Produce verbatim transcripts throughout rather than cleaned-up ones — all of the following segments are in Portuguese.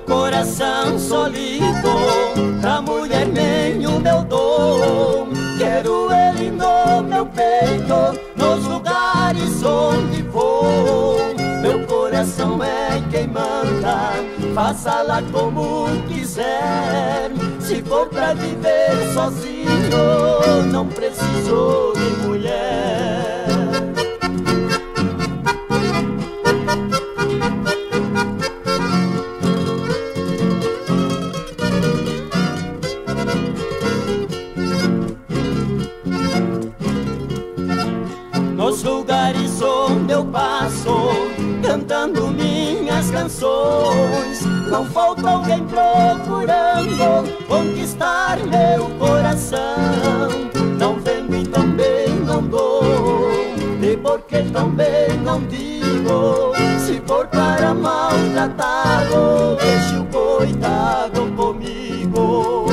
coração solido, pra mulher nenhum eu dou. Quero ele no meu peito, nos lugares onde vou. Meu coração é quem manda, faça lá como quiser. Se for pra viver sozinho, não preciso de mulher. Nos lugares onde eu passo, cantando minhas canções, não falta alguém procurando conquistar meu coração. Não vendo e também não dou, e porque também não digo. Se for para maltratá-lo, deixe o coitado comigo.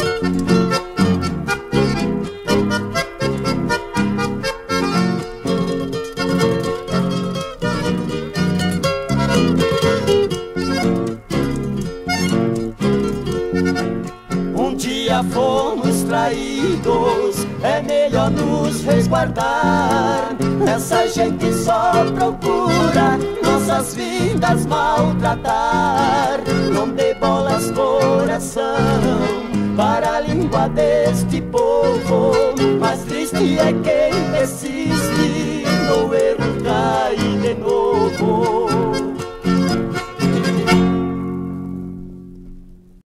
Fomos traídos, é melhor nos resguardar. Essa gente só procura nossas vidas maltratar. Não dê bolas, coração, para a língua deste povo. Mas triste é quem persiste, no erro cai de novo.